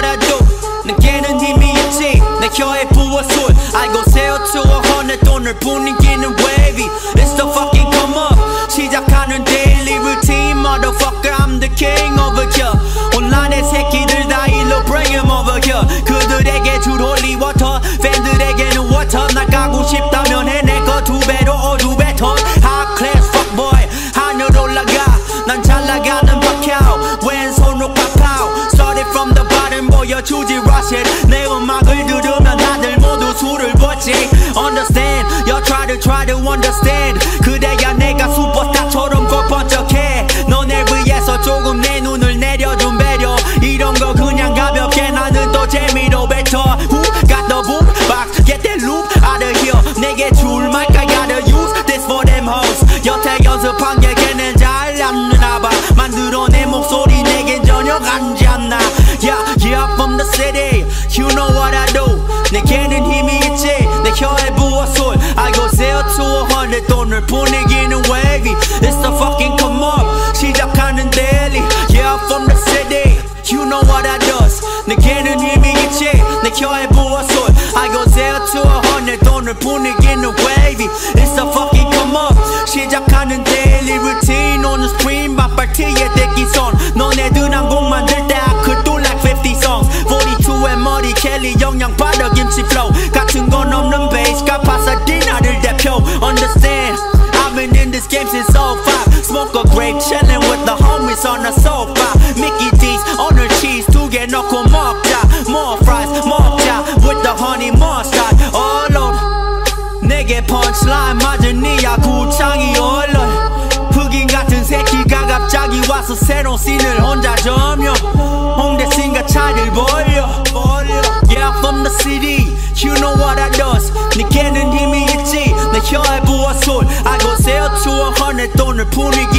what I do 내게는 힘이 있지 내 혀에 부어 술 알고 세워 to 100 돈을 분위기는 wavy It's the fucking come up 시작하는 daily routine Motherfucker I'm the king over here 온라인의 새끼들 다 일로 bring him over here 그들에게 줄 홀리 워터 팬들에게는 워터 나가고 싶다면 해낼 거 2배로 2배 더 High class fuckboy 하늘 올라가 난 잘 나가는 박하우 왼손으로 팍파우 Started from the bottom 보여주지 rush it 내 음악을 들으면 다들 모두 술을 벗지 Understand you try to understand 그래야 내가 슈퍼스타처럼 꼭 번쩍해 너네 위해서 조금 내 눈을 내려준 배려 이런 거 그냥 가볍게 나는 또 재미로 뱉어 Who got the boom box get that loop out of here 내게 줄 mic I gotta use this for them hoes 여태 연습한 게 걔는 잘 안 되나봐 만들어낸 목소리 내겐 전혀 가지 않나 Yeah from the city you know what I do 내게는 힘이 있지 내 혀에 부어 술 I go 0 to 100 돈을 분위기는 wavy It's the fucking come up 시작하는 daily Yeah from the city you know what I does 내게는 힘이 있지 내 혀에 부어 술 I go 0 to 100 돈을 분위기는 wavy It's the fucking come up 시작하는 daily routine on the screen 바빨티에 대기선 너네들 한 곡 만들 때 I could do like 50 songs 42의 머리 켈리 영양받아 김치 flow 같은 건 없는 베이스가 파사디나를 대표 Understand I've been in this game since 05 Smoke a grape chillin' with the homies on the sofa Mickey D's 오늘 cheese 2개 넣고 먹자 More fries 먹자 with the honey mustard All on 내게 punchline 맞으니야 구창이 얼른 흑인 같은 새끼가 갑자기 와서 새로운 씬을 혼자 점령 홍대 씬과 차를 벌려 Yeah from the city you know what I does 내게는 힘이 있지 내 혀에 부어 술 I go 0 to 100 돈을 분위기